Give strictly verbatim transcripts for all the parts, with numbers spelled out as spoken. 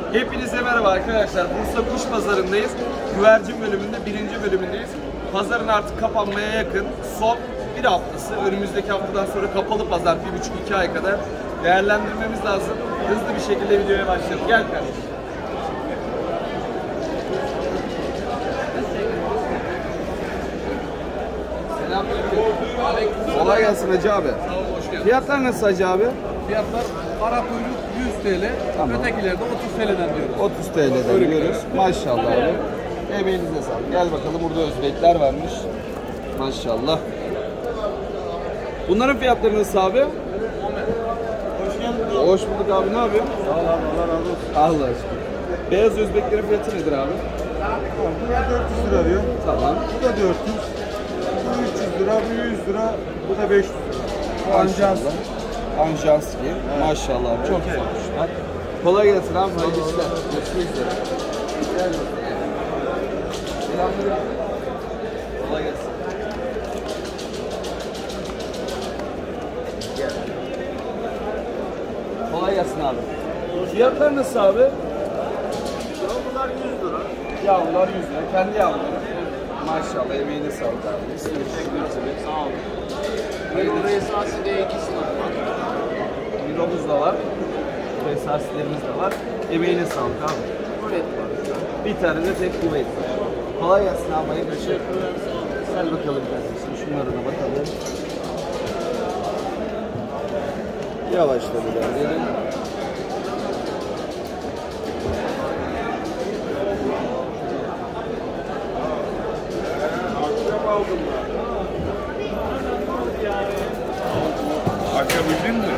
Hepinize merhaba arkadaşlar. Bursa Kuş Pazarı'ndayız. Güvercin bölümünde birinci bölümündeyiz. Pazarın artık kapanmaya yakın. Son bir haftası. Önümüzdeki haftadan sonra kapalı pazar. Bir buçuk iki ay kadar değerlendirmemiz lazım. Hızlı bir şekilde videoya başlayalım. Gel kardeşim. Selamünaleyküm. Kolay gelsin Hacı abi. Sağ olun, hoş geldin. Fiyatlar nasıl Hacı abi? Fiyatlar Arap kuyruk yüz TL, Tamam. ötekilerde otuz TL'den diyoruz. otuz TL'den diyoruz. Maşallah abi. Emeğinize sağlık. Gel bakalım, burada Özbekler varmış. Maşallah. Bunların fiyatları nasıl abi? Hoş geldin. Hoş bulduk abi, ne yapıyorsun? Sağ ol abi, Allah razı olsun. Allah aşkına. Beyaz Özbeklerin fiyatı nedir abi? Bu da dört yüz lira diyor. Tamam. Bu da dört yüz. Bu üç yüz lira, bu yüz lira, bu da beş yüz lira. Bu Anjans. Anjans. Anjanski. Maşallah abi. Çok güzel kuşlar. Kolay gelsin abi. Hayırlı işler. Görüşmek üzere. Selamünaleyküm. Kolay gelsin. Gel. Kolay gelsin abi. Fiyatlar nasıl abi? Bunlar yüz lira. Yavrular yüz lira. Kendi yavruları. Maşallah, emeğine sağlık abi. Teşekkür sağ olun. Hayırlı Bu esası da ikisi var. Miromuz da var. Esasilerimiz de var. Emeğine sağlık abi. Kuvvet var. Bir tane de tek kuvvet var. Kolay gelsin abi. Hayırlı işler. Gel bakalım kardeşim. Şunlara da bakalım. Yavaşla ilerleyelim. Açabildin mi?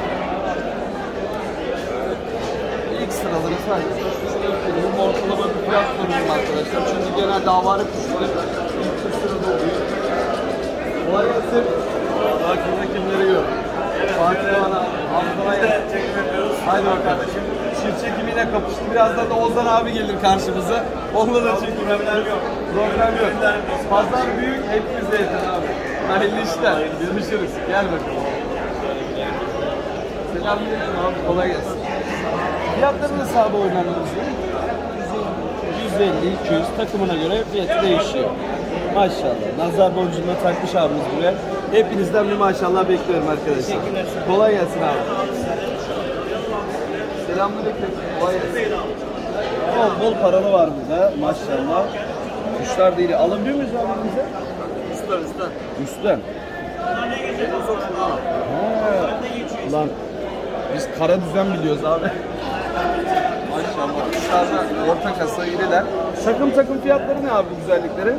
İlk sıraları sadece benim ortalama bir fiyat sorunum arkadaşlar. Çünkü genelde avare kuşları ilk sırada oluyor. Kolay gelsin. Takipte kimleri gör? Fatih bana Abdullah'a haydi bakalım kardeşim. Çift çekimiyle kapıştı. Birazdan da Ozan abi gelir karşımıza. Onunla da çekim. Problem yok. Problem yok. Pazar büyük, hepimize yeter abi. Hayırlı işler. Görüşürüz. Gel bakalım. Selamünaleyküm abi. Kolay gelsin. Fiyatları nasıl abi oynanıyoruz? yüz elli iki yüz takımına göre fiyatı değişiyor. Maşallah. Nazar boncuğuna takmış abimiz buraya. Hepinizden bir maşallah bekliyorum arkadaşlar. Kolay gelsin abi. Selamünaleyküm. Kolay gelsin. Bol bol paralı var burada maşallah. Kuşlar değil. Alabiliyor muyuz abi bize? Üstten üstten. Üstten. Lan biz kara düzen biliyoruz abi. Maşallah. Kuşlar da orta kasa iriler. Takım takım fiyatları ne abi bu güzelliklerin?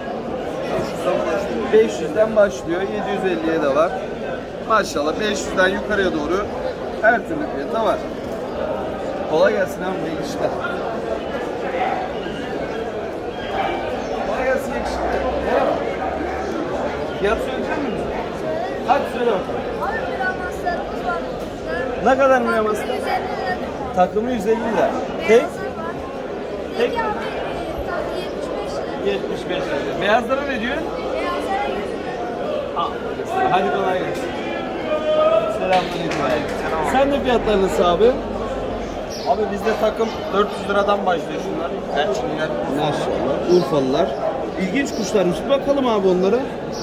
beş yüzden başlıyor. yedi yüz elliye de var. Maşallah beş yüzden yukarıya doğru her türlü fiyata var. Kolay gelsin abi, iyi işler. Kolay gelsin, yakışıklı. Merhaba. Fiyat söyleyecek misin? Hadi söyle bakalım. Abi müramaslarımız var. Ne kadar müramaslar? yüz elli lira. Takımı yüz elli lira. Tek? Beyazlar var. Tek? Tek abi e, yetmiş beş lira. yetmiş beş lira. Beyazlara ne diyor? Beyazlara yüz lira. Hadi kolay gelsin. Selamünaleyküm. Sen de fiyatlar nasıl abi? Abi bizde takım dört yüz liradan başlıyor şunlar. Elçinler. Maşallah. Urfalılar. İlginç kuşlarmış. Bir bakalım abi onlara.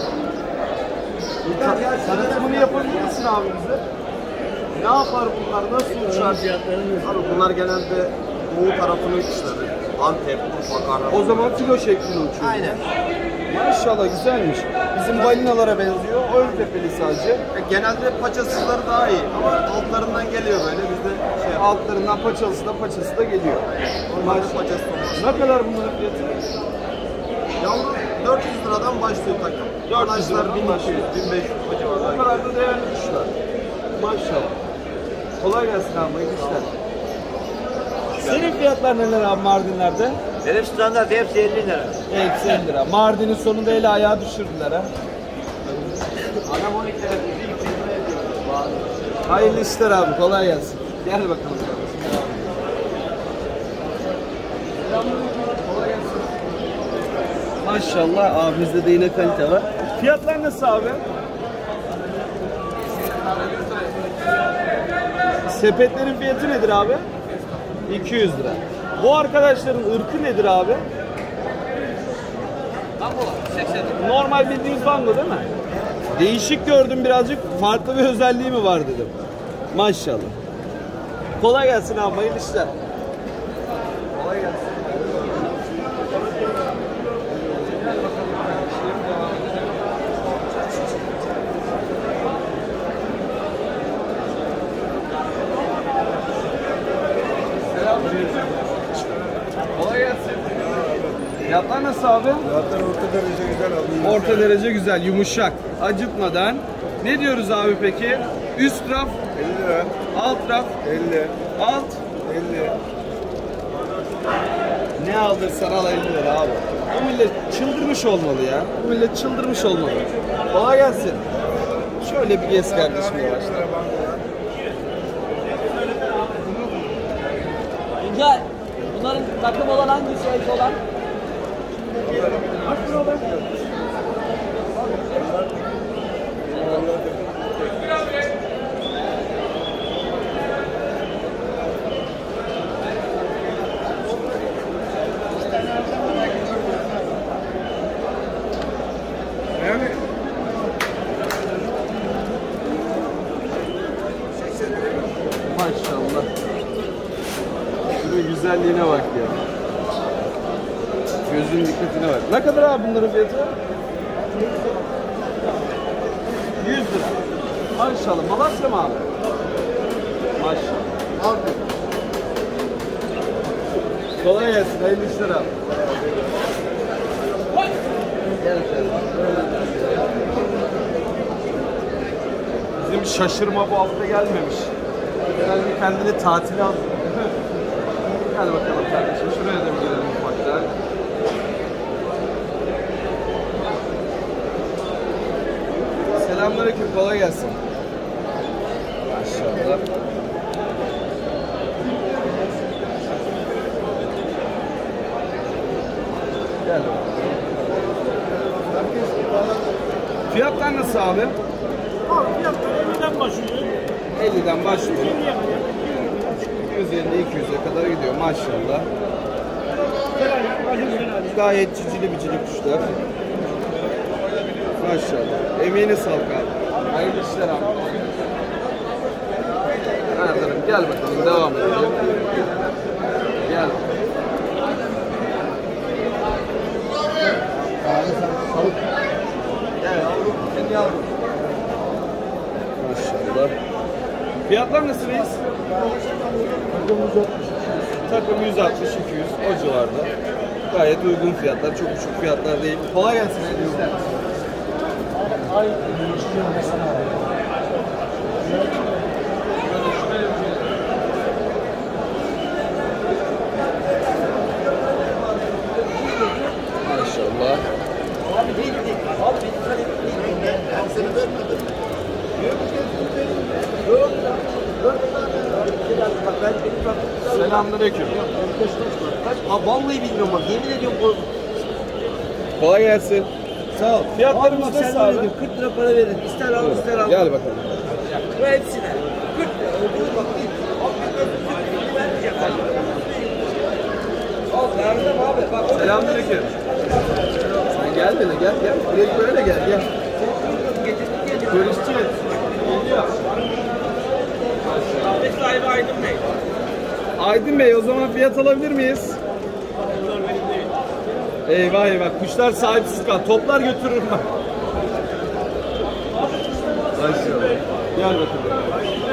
Tanıtımını yapabilir misin abi bize? Ne yapar bunlar? Nasıl uçar? Abi bunlar genelde Doğu tarafının kuşları. Antep, Urfa, Kahraman. O zaman kilo şeklinde uçuyor. Aynen. Maşallah güzelmiş. Bizim balinalara benziyor. Ön tepeli sadece. E, genelde paçasızları daha iyi ama altlarından geliyor böyle bizde şey yap- Altlarından paçalısı da paçası da geliyor. Onların paçası olmaz. Ne kadar bunların fiyatı? Yavru dört yüz liradan başlıyor takım. dört yüz liradan Anaçlar bin iki yüz, bin beş yüz o O civarlar. kadar da değerli kuşlar. Maşallah. Kolay gelsin abi, iyi işler. Senin fiyatlar neler abi Mardinler'de? Benim standart hepsi elli lira. Hepsi elli lira. Mardin'in sonunda eli ayağı düşürdüler ha. Anam on iki lira. Hayırlı işler abi, kolay gelsin. Gel bakalım. Kolay gelsin. Maşallah abimizde de yine kalite var. Fiyatlar nasıl abi? Sepetlerin fiyatı nedir abi? iki yüz lira. Bu arkadaşların ırkı nedir abi? Normal bildiğimiz bango değil mi? Değişik gördüm birazcık. Farklı bir özelliği mi var dedim. Maşallah. Kolay gelsin abi. Hayırlı işler. Kolay gelsin. Kolay gelsin. Fiyatlar nasıl abi? Fiyatlar orta derece güzel abi. Orta derece güzel, yumuşak, acıtmadan. Ne diyoruz abi peki? Üst raf, elli lira. alt raf, elli. alt. elli. Ne aldırsan al elli lira abi. Bu millet çıldırmış olmalı ya. Bu millet çıldırmış olmalı. Kolay gelsin. Şöyle bir gez kardeşim yavaştan. Güncel. Bunların takım olan hangisi eş olan? Yani Maşallah. Şunun güzelliğine bak ya. Gözün dikkatine bak. Ne kadar abi bunların fiyatı? yüz lira. Maşallah. Malasya mı abi? Maşallah. Abi. Kolay gelsin. Hayırlı işler abi. Gel şöyle. Bizim şaşırma bu hafta gelmemiş. Herhalde kendini tatile aldı. Hadi bakalım kardeşim. Şuraya da bir gelelim ufaktan. Selamünaleyküm. Kolay gelsin. Maşallah. Gel. Fiyatlar nasıl abi? Abi fiyatlar elliden başlıyor. elliden başlıyor. yirmiye kadar. yüz elli iki yüze kadar gidiyor maşallah. Helal, acım helal. Gayet cicili bicili kuşlar. Maşallah. Emeğine sağlık abi. Hayırlı işler abi. Erdoğan gel bakalım devam edelim. Gel. Gel yavrum. Seni yavrum. Maşallah. Fiyatlar nasıl reis? Takım yüz altmış iki yüz o civarda. Gayet uygun fiyatlar, çok uçuk fiyatlar değil. Kolay gelsin. Maşallah. Selamünaleyküm. Ha vallahi bilmiyorum bak yemin ediyorum bu. Kolay gelsin. Sağ ol. Fiyatlarımız Abi nasıl sen abi? öyle diyor, kırk lira para verin. İster al ister al. Gel bakalım. Bu hepsine. kırk lira. Öbürü bak değil. Abi vermeyeceğim. Al verdim abi. Bak. Selamünaleyküm. Sen gel bile gel gel. Direkt böyle gel gel. Görüşeceğiz. Geliyor. Ahmet sahibi Aydın Bey. Aydın Bey o zaman fiyat alabilir miyiz? Bunlar benim değil. Eyvah eyvah kuşlar sahipsiz kal. Toplar götürürüm ben. Maşallah. Gel bakalım.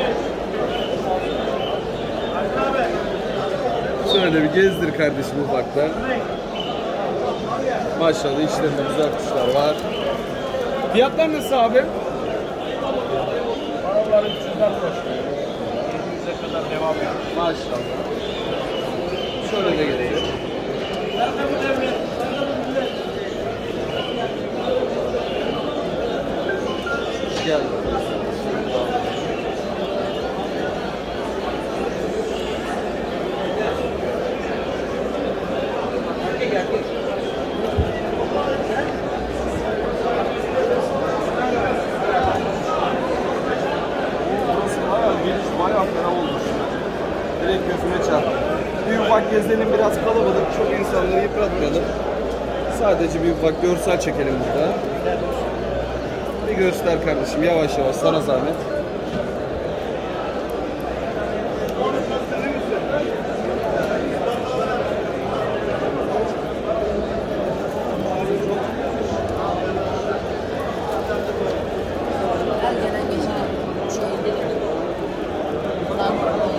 Şöyle bir gezdir kardeşim ufakta. Maşallah içlerinde güzel kuşlar var. Fiyatlar nasıl abi? Paralar üç yüzden başlıyor. yedi yüze kadar devam ediyor. Maşallah. Şöyle de gelelim. Gel. Burası bayağı geniş, bayağı ferah olmuş. Direkt gözüme çarptı. gelelim biraz kalabalık. Çok insanları yıpratmayalım. Sadece bir bak görsel çekelim burada. Bir göster kardeşim yavaş yavaş sana zahmet. Her gelen geçen şöyle buradan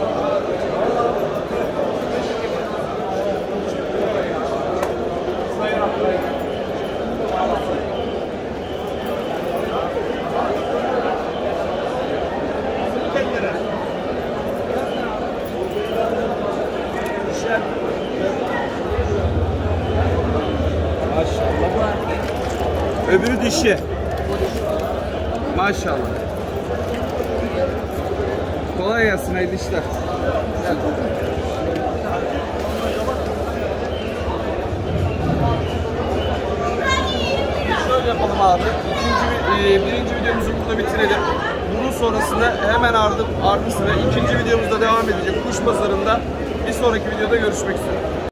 Maşallah. Öbürü dişi. Maşallah. Kolay gelsin, hayırlı işler. Gel. Şöyle yapalım abi. İkinci, e, birinci videomuzu burada bitirelim. Bunun sonrasında hemen ardı, ardı sıra ikinci videomuzda devam edecek. Kuş pazarında bir sonraki videoda görüşmek üzere.